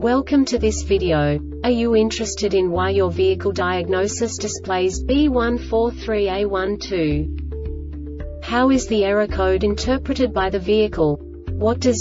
Welcome to this video. Are you interested in why your vehicle diagnosis displays B143A12? How is the error code interpreted by the vehicle? What does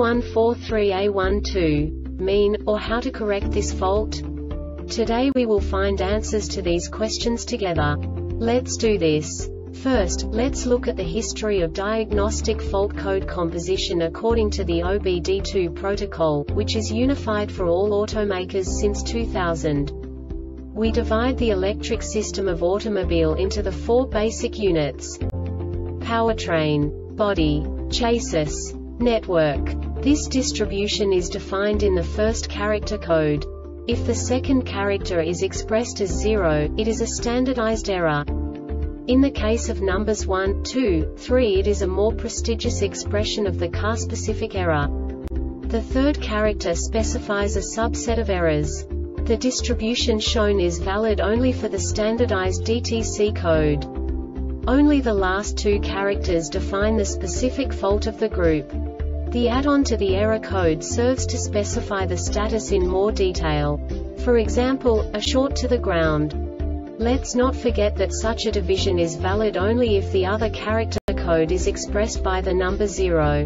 B143A12 mean, or how to correct this fault? Today we will find answers to these questions together. Let's do this. First, let's look at the history of diagnostic fault code composition according to the OBD2 protocol, which is unified for all automakers since 2000. We divide the electric system of automobile into the four basic units: powertrain, body, chassis, network. This distribution is defined in the first character code. If the second character is expressed as 0, it is a standardized error. In the case of numbers 1, 2, 3, it is a more prestigious expression of the car-specific error. The third character specifies a subset of errors. The distribution shown is valid only for the standardized DTC code. Only the last two characters define the specific fault of the group. The add-on to the error code serves to specify the status in more detail. For example, a short to the ground. Let's not forget that such a division is valid only if the other character code is expressed by the number 0.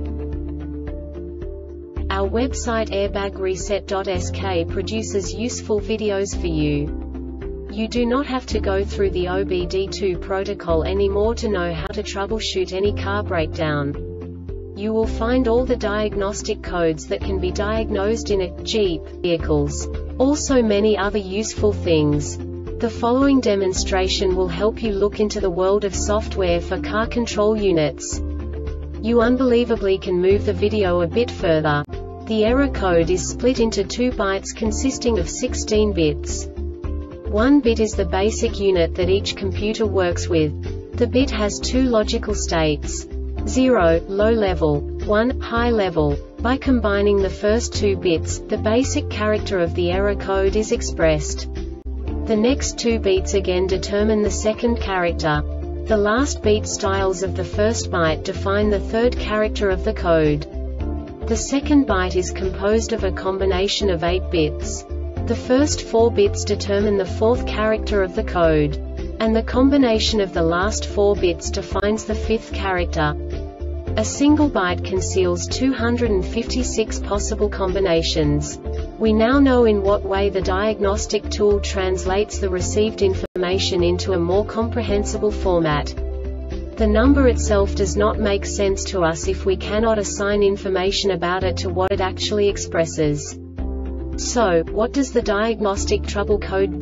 Our website airbagreset.sk produces useful videos for you. You do not have to go through the OBD2 protocol anymore to know how to troubleshoot any car breakdown. You will find all the diagnostic codes that can be diagnosed in a Jeep vehicles. Also many other useful things. The following demonstration will help you look into the world of software for car control units. You unbelievably can move the video a bit further. The error code is split into 2 bytes consisting of 16 bits. 1 bit is the basic unit that each computer works with. The bit has 2 logical states: 0, low level, 1, high level. By combining the first 2 bits, the basic character of the error code is expressed. The next 2 beats again determine the second character. The last beat styles of the first byte define the third character of the code. The second byte is composed of a combination of 8 bits. The first 4 bits determine the fourth character of the code. And the combination of the last 4 bits defines the fifth character. A single byte conceals 256 possible combinations. We now know in what way the diagnostic tool translates the received information into a more comprehensible format. The number itself does not make sense to us if we cannot assign information about it to what it actually expresses. So, what does the diagnostic trouble code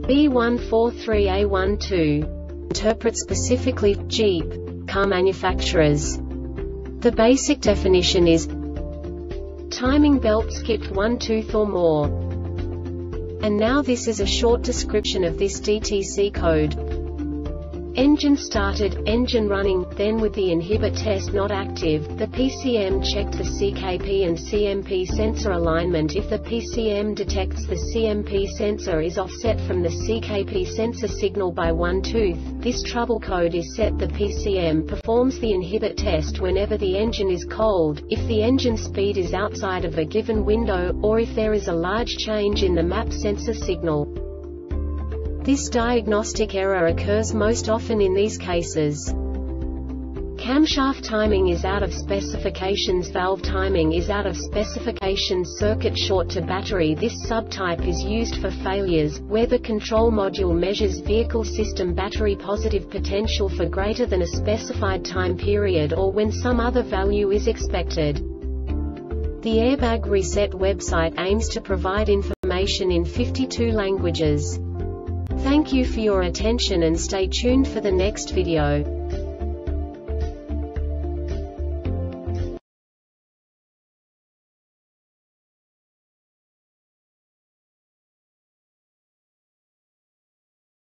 B143A12 interpret specifically for Jeep car manufacturers? The basic definition is timing belt skipped 1 tooth or more. And now this is a short description of this DTC code. Engine started, engine running, then with the inhibit test not active, the PCM checked the CKP and CMP sensor alignment. If the PCM detects the CMP sensor is offset from the CKP sensor signal by 1 tooth, this trouble code is set. The PCM performs the inhibit test whenever the engine is cold, if the engine speed is outside of a given window, or if there is a large change in the map sensor signal. This diagnostic error occurs most often in these cases: camshaft timing is out of specifications, valve timing is out of specifications, circuit short to battery. This subtype is used for failures where the control module measures vehicle system battery positive potential for greater than a specified time period, or when some other value is expected. The Airbag Reset website aims to provide information in 52 languages. Thank you for your attention and stay tuned for the next video.